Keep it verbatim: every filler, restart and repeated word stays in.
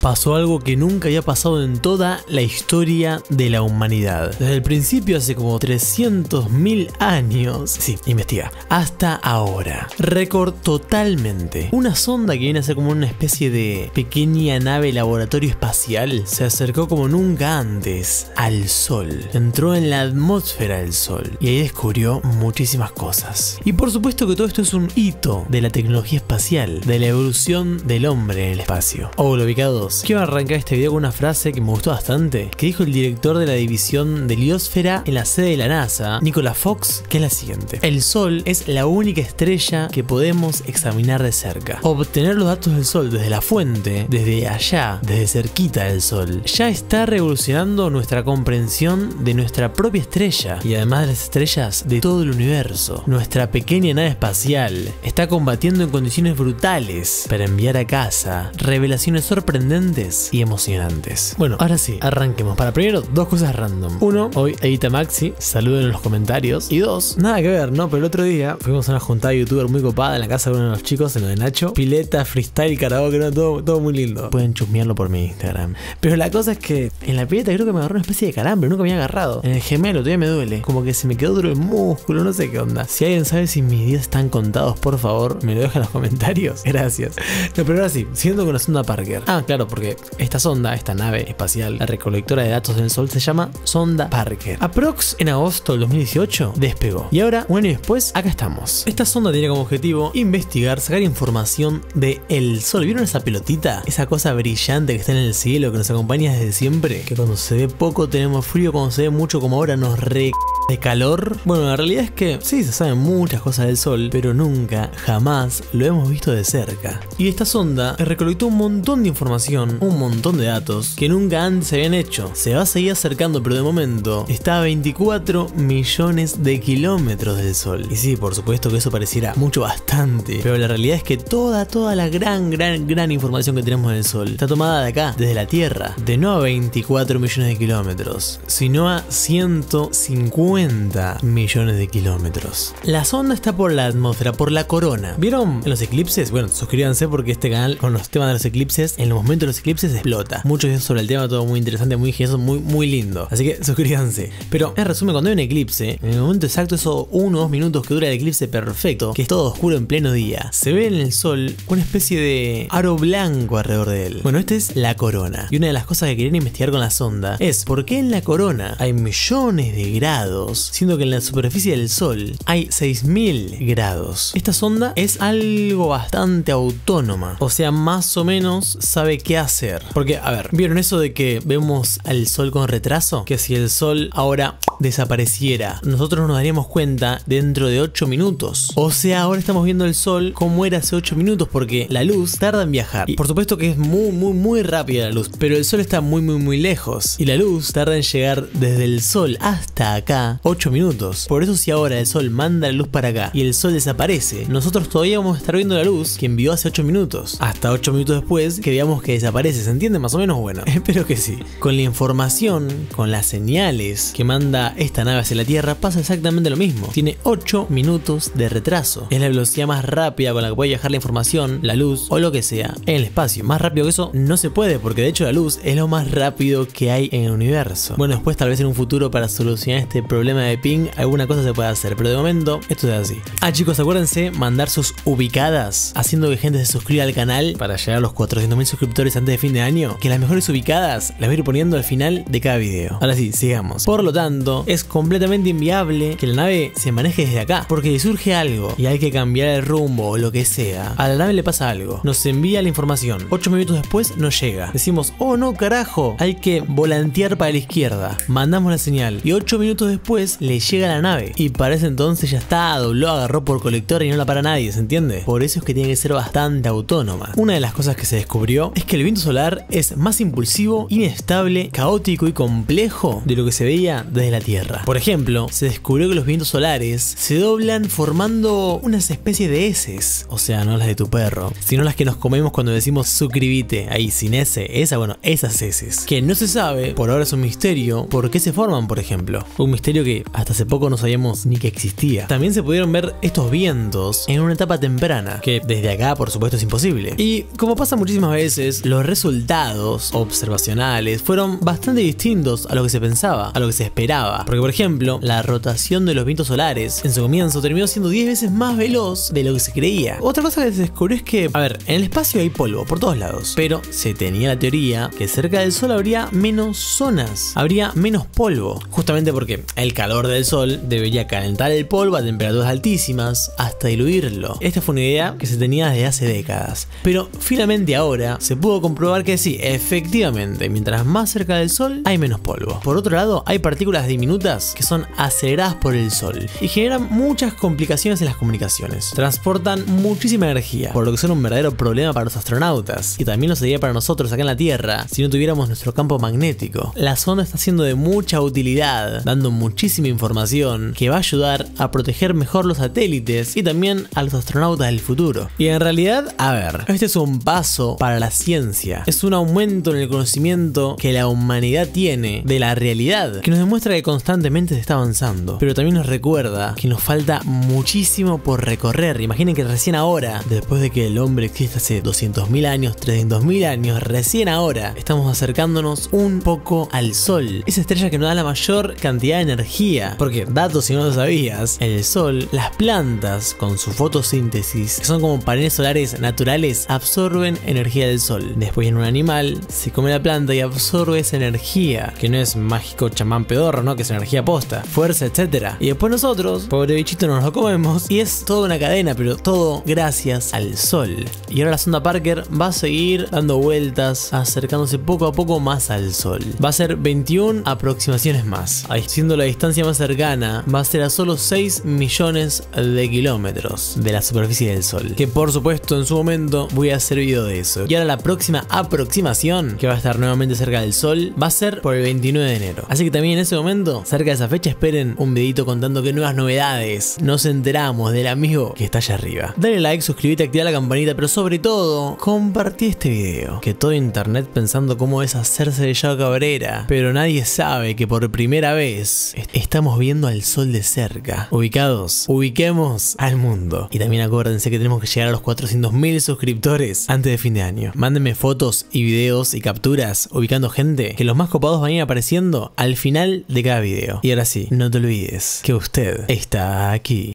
pasó algo que nunca había pasado en toda la historia de la humanidad. Desde el principio, hace como trescientos mil años, sí, investiga, hasta ahora. Récord totalmente. Una sonda que viene a ser como una especie de pequeña nave laboratorio espacial se acercó como nunca antes al Sol. Entró en la atmósfera del Sol y ahí descubrió muchísimas cosas. Y por supuesto que todo esto es un hito de la tecnología espacial, de la evolución del hombre en el espacio. Hola ubicados, quiero arrancar este video con una frase que me gustó bastante, que dijo el director de la división de heliosfera en la sede de la NASA, Nicholas Fox, que es la siguiente: el Sol es la única estrella que podemos examinar de cerca. Obtener los datos del Sol desde la fuente, desde allá, desde cerquita del Sol, ya está revolucionando nuestra comprensión de nuestra propia estrella y además de las estrellas de todo el universo. Nuestra pequeña nave espacial está combatiendo en condiciones brutales para enviar a casa revelaciones sorprendentes y emocionantes. Bueno, ahora sí, arranquemos. Para primero, dos cosas random. Uno, hoy Edita Maxi, saluden en los comentarios. Y dos, nada que ver, ¿no? Pero el otro día fuimos a una juntada de youtuber muy copada en la casa de uno de los chicos, en lo de Nacho. Pileta, freestyle, karaoke, no, todo, todo muy lindo. Pueden chusmearlo por mi Instagram. Pero la cosa es que en la pileta creo que me agarró una especie de calambre, nunca me había agarrado. En el gemelo todavía me duele, como que se me quedó duro el músculo, no sé qué onda. Si alguien sabe si mis días están contados, por favor, me lo deja en los comentarios. Gracias. No, pero ahora sí, siguiendo con la sonda Parker. Ah, claro, porque esta sonda, esta nave espacial, la recolectora de datos del Sol, se llama sonda Parker. Aprox en agosto del dos mil dieciocho despegó. Y ahora, un año después, acá estamos. Esta sonda tiene como objetivo investigar, sacar información de el Sol. ¿Vieron esa pelotita? Esa cosa brillante que está en el cielo, que nos acompaña desde siempre. Que cuando se ve poco tenemos frío, cuando se ve mucho como ahora nos re... de calor. Bueno, la realidad es que sí, se saben muchas cosas del Sol, pero nunca, jamás lo hemos visto de cerca. Y esta sonda recolectó un montón de información, un montón de datos que nunca antes se habían hecho. Se va a seguir acercando, pero de momento está a veinticuatro millones de kilómetros del Sol. Y sí, por supuesto que eso pareciera mucho, bastante, pero la realidad es que toda, toda la gran, gran, gran información que tenemos del Sol está tomada de acá, desde la Tierra, de no a veinticuatro millones de kilómetros, sino a ciento cincuenta millones de kilómetros. La sonda está por la atmósfera, por la corona. ¿Vieron en los eclipses? Bueno, suscríbanse porque este canal con los temas de los eclipses, en los momentos de los eclipses explota. Muchos videos sobre el tema, todo muy interesante, muy ingenioso, muy, muy lindo. Así que suscríbanse. Pero en resumen, cuando hay un eclipse, en el momento exacto, esos uno o dos minutos que dura el eclipse perfecto, que es todo oscuro en pleno día, se ve en el Sol una especie de aro blanco alrededor de él. Bueno, esta es la corona. Y una de las cosas que querían investigar con la sonda es por qué en la corona hay millones de grados, siendo que en la superficie del Sol hay seis mil grados. Esta sonda es algo bastante autónoma, o sea, más o menos sabe qué hacer. Porque, a ver, ¿vieron eso de que vemos al Sol con retraso? Que si el Sol ahora desapareciera, nosotros nos daríamos cuenta dentro de ocho minutos. O sea, ahora estamos viendo el Sol como era hace ocho minutos, porque la luz tarda en viajar. Y por supuesto que es muy, muy, muy rápida la luz, pero el Sol está muy, muy, muy lejos. Y la luz tarda en llegar desde el Sol hasta acá ocho minutos. Por eso si ahora el Sol manda la luz para acá y el Sol desaparece, nosotros todavía vamos a estar viendo la luz que envió hace ocho minutos. Hasta ocho minutos después que veamos que desaparece. ¿Se entiende más o menos? Bueno, espero que sí. Con la información, con las señales que manda esta nave hacia la Tierra, pasa exactamente lo mismo. Tiene ocho minutos de retraso. Es la velocidad más rápida con la que puede viajar la información, la luz o lo que sea en el espacio. Más rápido que eso no se puede, porque de hecho la luz es lo más rápido que hay en el universo. Bueno, después tal vez en un futuro, para solucionar este problema de ping, alguna cosa se puede hacer, pero de momento esto es así. Ah, chicos, acuérdense mandar sus ubicadas, haciendo que gente se suscriba al canal para llegar a los cuatrocientos mil suscriptores antes de fin de año, que las mejores ubicadas las voy a ir poniendo al final de cada video. Ahora sí, sigamos. Por lo tanto, es completamente inviable que la nave se maneje desde acá, porque si surge algo y hay que cambiar el rumbo o lo que sea, a la nave le pasa algo, nos envía la información, ocho minutos después nos llega, decimos, oh no carajo, hay que volantear para la izquierda, mandamos la señal y ocho minutos después le llega a la nave, y para ese entonces ya está, dobló, agarró por colector y no la para nadie, ¿se entiende? Por eso es que tiene que ser bastante autónoma. Una de las cosas que se descubrió es que el viento solar es más impulsivo, inestable, caótico y complejo de lo que se veía desde la Tierra. Por ejemplo, se descubrió que los vientos solares se doblan formando unas especies de heces, o sea, no las de tu perro, sino las que nos comemos cuando decimos suscribite, ahí sin ese, esa, bueno, esas heces. Que no se sabe, por ahora es un misterio, por qué se forman, por ejemplo. Un misterio que hasta hace poco no sabíamos ni que existía. También se pudieron ver estos vientos en una etapa temprana, que desde acá, por supuesto, es imposible. Y como pasa muchísimas veces, los resultados observacionales fueron bastante distintos a lo que se pensaba, a lo que se esperaba. Porque, por ejemplo, la rotación de los vientos solares en su comienzo terminó siendo diez veces más veloz de lo que se creía. Otra cosa que se descubrió es que, a ver, en el espacio hay polvo por todos lados, pero se tenía la teoría que cerca del Sol habría menos zonas, habría menos polvo, justamente porque el calor del Sol debería calentar el polvo a temperaturas altísimas hasta diluirlo. Esta fue una idea que se tenía desde hace décadas, pero finalmente ahora se pudo comprobar que sí, efectivamente, mientras más cerca del Sol hay menos polvo. Por otro lado, hay partículas diminutas que son aceleradas por el Sol y generan muchas complicaciones en las comunicaciones. Transportan muchísima energía, por lo que son un verdadero problema para los astronautas, y también lo sería para nosotros acá en la Tierra si no tuviéramos nuestro campo magnético. La sonda está siendo de mucha utilidad, dando muchísima información que va a ayudar a proteger mejor los satélites y también a los astronautas del futuro. Y en realidad, a ver, este es un paso para la ciencia, es un aumento en el conocimiento que la humanidad tiene de la realidad, que nos demuestra que constantemente se está avanzando, pero también nos recuerda que nos falta muchísimo por recorrer. Imaginen que recién ahora, después de que el hombre existe hace doscientos mil años, trescientos mil años, recién ahora estamos acercándonos un poco al Sol, esa estrella que nos da la mayor cantidad de energía. Porque, datos si no lo sabías, el Sol, las plantas con su fotosíntesis, que son como paneles solares naturales, absorben energía del Sol. Después viene un animal, se come la planta y absorbe esa energía, que no es mágico chamán pedorro, ¿no? Que es energía posta, fuerza, etcétera. Y después nosotros, pobre bichito, nos lo comemos y es toda una cadena, pero todo gracias al Sol. Y ahora la sonda Parker va a seguir dando vueltas, acercándose poco a poco más al Sol. Va a ser veintiuna aproximaciones más, ahí, siendo la distancia más cercana va a ser a solo seis millones de kilómetros de la superficie del Sol, que por supuesto en su momento voy a hacer video de eso. Y ahora la próxima aproximación, que va a estar nuevamente cerca del Sol, va a ser por el veintinueve de enero. Así que también en ese momento, cerca de esa fecha, esperen un videito contando qué nuevas novedades nos enteramos del amigo que está allá arriba. Dale like, suscríbete, activa la campanita, pero sobre todo, compartí este video. Que todo internet pensando cómo es hacerse de Yao Cabrera, pero nadie sabe que por primera vez est estamos viendo al Sol de cerca. Ubicados, ubiquemos al mundo. Y también acuérdense que tenemos que llegar a los cuatrocientos mil suscriptores antes de fin de año. Mándenme fotos y videos y capturas ubicando gente, que los más copados van a ir apareciendo al final de cada video. Y ahora sí, no te olvides que usted está aquí.